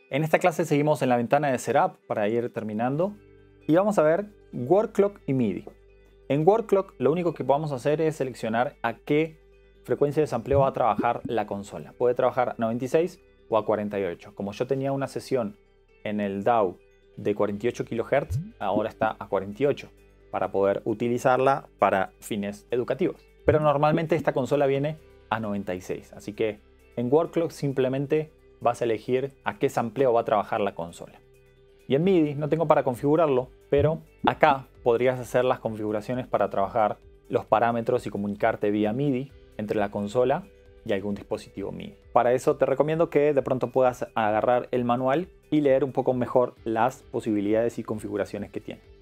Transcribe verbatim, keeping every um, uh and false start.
En esta clase seguimos en la ventana de Setup para ir terminando y vamos a ver Word Clock y MIDI. En Word Clock lo único que vamos a hacer es seleccionar a qué frecuencia de sampleo va a trabajar la consola. Puede trabajar a noventa y seis o a cuarenta y ocho. Como yo tenía una sesión en el D A W de cuarenta y ocho kilohertz, ahora está a cuarenta y ocho para poder utilizarla para fines educativos. Pero normalmente esta consola viene a noventa y seis, así que en Word Clock simplemente vas a elegir a qué sampleo va a trabajar la consola. Y en MIDI no tengo para configurarlo, pero acá podrías hacer las configuraciones para trabajar los parámetros y comunicarte vía MIDI entre la consola y algún dispositivo MIDI. Para eso te recomiendo que de pronto puedas agarrar el manual y leer un poco mejor las posibilidades y configuraciones que tiene.